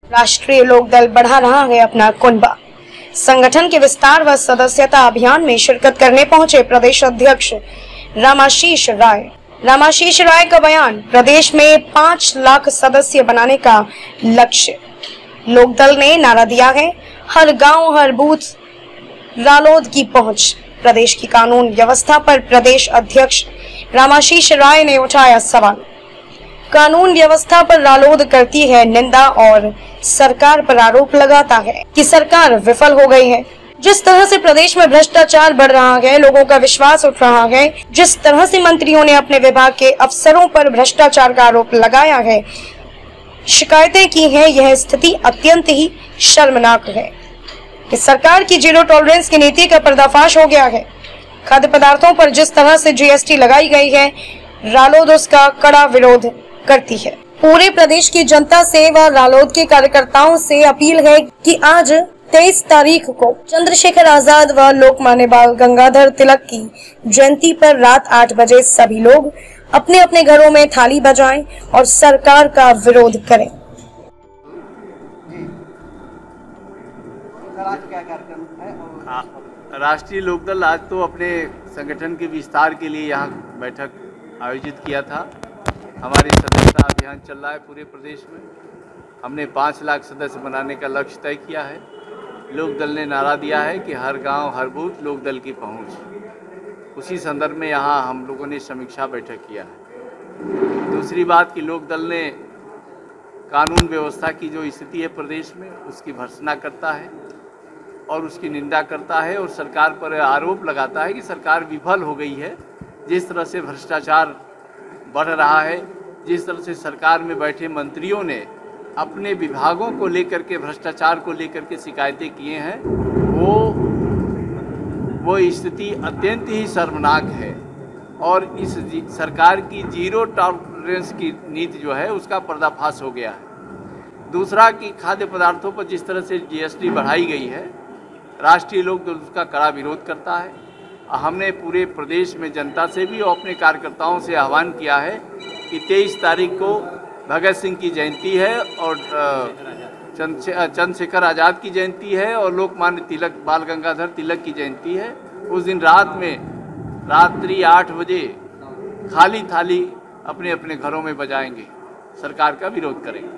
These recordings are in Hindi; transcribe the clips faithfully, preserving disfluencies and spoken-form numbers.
राष्ट्रीय लोकदल बढ़ा रहा है अपना कुनबा। संगठन के विस्तार व सदस्यता अभियान में शिरकत करने पहुंचे प्रदेश अध्यक्ष रामाशीष राय। रामाशीष राय का बयान, प्रदेश में पाँच लाख सदस्य बनाने का लक्ष्य। लोकदल ने नारा दिया है, हर गांव हर बूथ रालोद की पहुंच। प्रदेश की कानून व्यवस्था पर प्रदेश अध्यक्ष रामाशीष राय ने उठाया सवाल। कानून व्यवस्था पर रालोद करती है निंदा और सरकार पर आरोप लगाता है कि सरकार विफल हो गई है। जिस तरह से प्रदेश में भ्रष्टाचार बढ़ रहा है, लोगों का विश्वास उठ रहा है, जिस तरह से मंत्रियों ने अपने विभाग के अफसरों पर भ्रष्टाचार का आरोप लगाया है, शिकायतें की हैं, यह स्थिति अत्यंत ही शर्मनाक है कि सरकार की जीरो टॉलरेंस की नीति का पर्दाफाश हो गया है। खाद्य पदार्थों पर जिस तरह से जीएसटी लगाई गई है, रालोद उसका कड़ा विरोध करती है। पूरे प्रदेश की जनता से व रालोद के कार्यकर्ताओं से अपील है कि आज तेईस तारीख को चंद्रशेखर आजाद व लोकमान्य बाल गंगाधर तिलक की जयंती पर रात आठ बजे सभी लोग अपने अपने घरों में थाली बजाएं और सरकार का विरोध करें। राष्ट्रीय लोकदल आज तो अपने संगठन के विस्तार के लिए यहाँ बैठक आयोजित किया था। हमारी सदस्यता अभियान चल रहा है पूरे प्रदेश में। हमने पाँच लाख सदस्य बनाने का लक्ष्य तय किया है। लोकदल ने नारा दिया है कि हर गांव हर बूथ लोकदल की पहुंच। उसी संदर्भ में यहाँ हम लोगों ने समीक्षा बैठक किया है। दूसरी बात कि लोकदल ने कानून व्यवस्था की जो स्थिति है प्रदेश में, उसकी भर्त्सना करता है और उसकी निंदा करता है और सरकार पर आरोप लगाता है कि सरकार विफल हो गई है। जिस तरह से भ्रष्टाचार बढ़ रहा है, जिस तरह से सरकार में बैठे मंत्रियों ने अपने विभागों को लेकर के भ्रष्टाचार को लेकर के शिकायतें किए हैं, वो वो स्थिति अत्यंत ही शर्मनाक है और इस सरकार की जीरो टॉलरेंस की नीति जो है उसका पर्दाफाश हो गया है। दूसरा कि खाद्य पदार्थों पर जिस तरह से जीएसटी बढ़ाई गई है, राष्ट्रीय लोकदल उसका कड़ा विरोध करता है। हमने पूरे प्रदेश में जनता से भी और अपने कार्यकर्ताओं से आह्वान किया है कि तेईस तारीख को भगत सिंह की जयंती है और चंद्रशेखर आज़ाद की जयंती है और लोकमान्य तिलक बाल गंगाधर तिलक की जयंती है। उस दिन रात में रात्रि आठ बजे खाली थाली अपने अपने घरों में बजाएंगे, सरकार का विरोध करेंगे।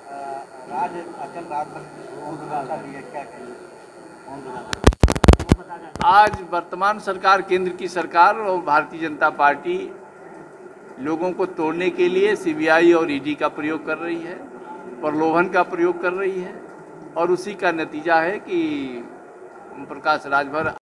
आज वर्तमान सरकार, केंद्र की सरकार और भारतीय जनता पार्टी लोगों को तोड़ने के लिए सीबीआई और ईडी का प्रयोग कर रही है, प्रलोभन का प्रयोग कर रही है और उसी का नतीजा है कि ओम प्रकाश राजभर